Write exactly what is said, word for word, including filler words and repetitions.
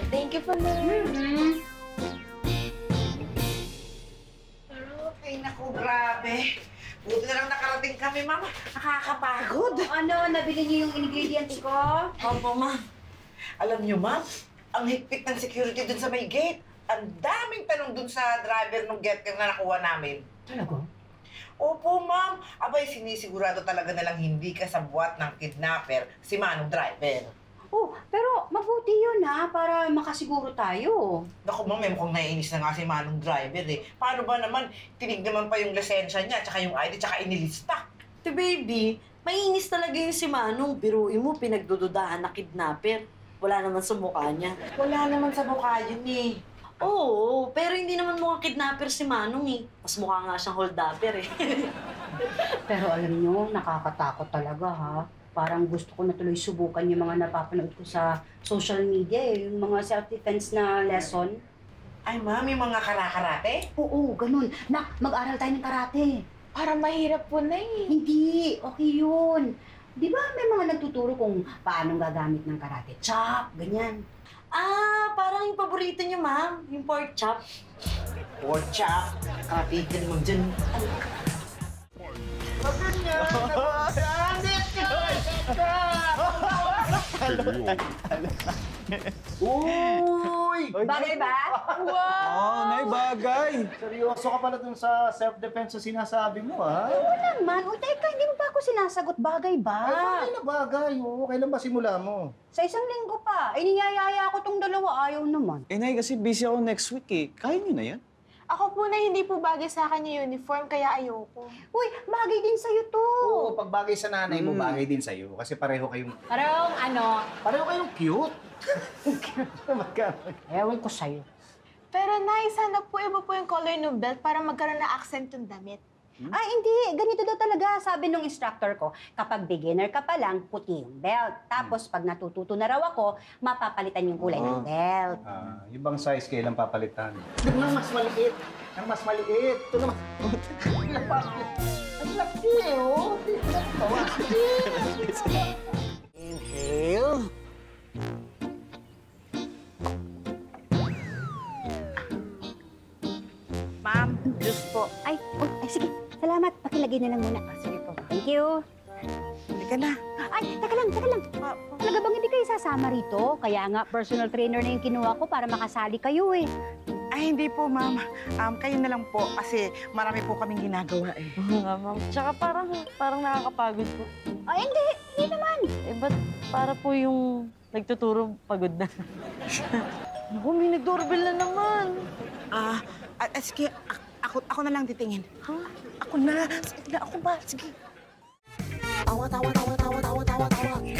Thank you po na. Mm-hmm. Pero, ay naku, grabe. Buti na lang nakarating kami, ma'am. Nakakapagod. Ano, nabili niyo yung ingredients ko? Opo, ma'am. Alam niyo, ma'am, ang higpit ng security dun sa may gate. Ang daming tanong dun sa driver ng Getcar na nakuha namin. Talaga? Opo, ma'am. Abay, sinisigurado talaga nilang hindi kasabwat ng kidnapper si Manong driver. Oh, pero mabuti yun ha, para makasiguro tayo. Naku, ma'am, may mukhang naiinis na nga si Manong driver eh. Paano ba naman, tinignaman pa yung lisensya niya, tsaka yung I D, tsaka inilista. Te baby, mainis talaga yung si Manong. Biruin mo, pinagdududahan na kidnapper. Wala naman sa mukha niya. Wala naman sa mukha yun eh. Oo, pero hindi naman mukhang kidnapper si Manong eh. Mas mukha nga siyang hold-upper eh. Pero alam nyo, nakakatakot talaga ha. Parang gusto ko na tuloy subukan yung mga napapanood ko sa social media eh. Yung mga self-defense na lesson. Ay, ma'am, yung mga karakarate? Oo, ganun. Nak, mag-aral tayo ng karate. Para mahirap po na eh. Hindi, okay yun. Di ba may mga nagtuturo kung paano gagamit ng karate chop, ganyan. Ah, parang yung paborito niyo, ma'am. Yung pork chop. Pork chop. Katigil mo dyan. Uy! Bagay ba? Oh, nay, bagay. Seryoso ka pala dun sa self-defense na sinasabi mo, ha? Oo naman. O teka, hindi mo ba ako sinasagot bagay ba? Ay, bagay na bagay. Oo, kailan ba simula mo? Sa isang linggo pa. Eh, niyayaya ko tong dalawa. Ayaw naman. Eh, nay, kasi busy ako next week, eh. Kaya niyo na yan? Ako po na hindi po bagay sa akin yung uniform, kaya ayoko. Uy, bagay din sa'yo to. Oo, pag bagay sa nanay mo, bagay din sa'yo. Kasi pareho kayong... Parang ano, Pareho kayong cute. ewan ko sa'yo. Pero Nay, sana po iba po yung color ng belt para magkaroon na accent yung damit. Ah, hindi. Ganito daw talaga, sabi nung instructor ko. Kapag beginner ka pa lang, puti yung belt. Tapos pag natututo na raw ako, mapapalitan yung kulay ng belt. Ah, yung bang size kailan papalitan? Yung na mas maliit. Ang mas maliit. Ito naman. Ang laki, oh. Inhale. Ma'am, juice po. Ay, oh, ay sige. Salamat. Pakilagay na lang muna. Ah, sige po. Thank you. Halika na. Ay, teka lang, teka lang. Talaga bang hindi kayo sasama rito? Kaya nga, personal trainer na yung kinuha ko para makasali kayo eh. Ay, hindi po, ma'am. Um, kayo na lang po kasi marami po kaming ginagawa eh. Oo nga, ma'am. Tsaka parang, parang nakakapagod po. Ay, hindi. Hindi naman. Eh, ba't para po yung nagtuturo pagod na? Naku, may nag-doorbell na naman. Ah, uh, uh, sige, a- ako, ako na lang titingin. Ha? Ako na. Sige na, ako ba? Sige. Tawa, tawa, tawa, tawa, tawa, tawa, tawa.